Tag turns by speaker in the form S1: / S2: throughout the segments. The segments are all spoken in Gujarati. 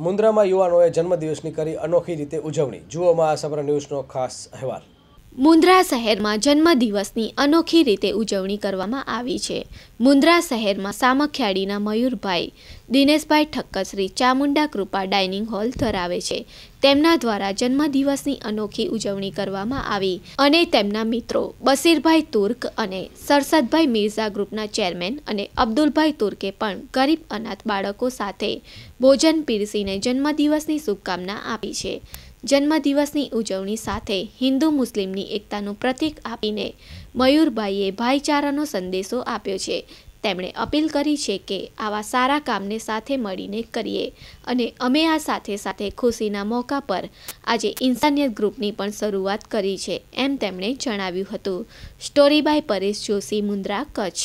S1: મુન્દ્રામાં યુવાનોએ જન્મદિવસની કરી અનોખી રીતે ઉજવણી। જુઓમાં આ સમગ્ર ન્યૂઝનો ખાસ અહેવાલ।
S2: મુન્દ્રા શહેરમાં જન્મદિવસની અનોખી રીતે ઉજવણી કરવામાં આવી છે। મુન્દ્રા શહેરમાં સામખિયાળીના મયુરભાઈ દિનેશભાઈ ઠક્કર શ્રી ચામુંડા કૃપા ડાઇનિંગ હોલ ધરાવે છે। તેમના દ્વારા જન્મદિવસની અનોખી ઉજવણી કરવામાં આવી અને તેમના મિત્રો બશીરભાઈ તુર્ક અને સરસદભાઈ મિર્ઝા ગ્રુપના ચેરમેન અને અબ્દુલભાઈ તુર્કે પણ ગરીબ અનાથ બાળકો સાથે ભોજન પીરસીને જન્મદિવસની શુભકામના આપી છે। જન્મદિવસની ઉજવણી સાથે હિન્દુ મુસ્લિમની એકતાનું પ્રતીક આપીને મયુરભાઈએ ભાઈચારાનો સંદેશો આપ્યો છે। તેમણે અપીલ કરી છે કે આવા સારા કામને સાથે મળીને કરીએ અને અમે આ સાથે સાથે ખુશીના મોકા પર આજે ઇન્સાનિયત ગ્રુપની પણ શરૂઆત કરી છે, એમ તેમણે જણાવ્યું હતું। Story by Paresh Joshi, Mundra, Kutch.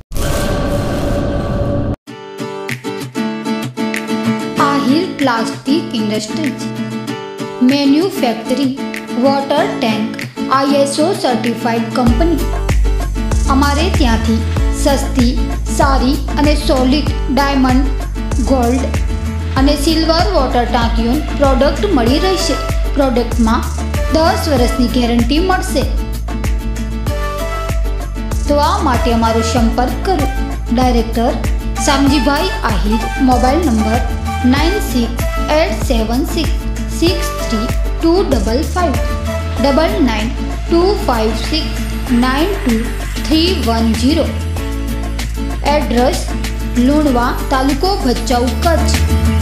S3: Ahir plastic industries manufacturing water tank ISO certified company. અમારે ત્યાંથી સસ્તી, સારી અને સોલિડ ડાયમંડ, ગોલ્ડ અને સિલ્વર વોટર ટાંકીઓની પ્રોડક્ટ મળી રહેશે। પ્રોડક્ટમાં 10 વર્ષની ગેરંટી મળશે। તો આ માટે અમારો સંપર્ક કરો। Director Shamjibhai Ahir, mobile number 9687663255 9925692310। Address Lunva, તાલુકો ભચાઉ, કચ્છ।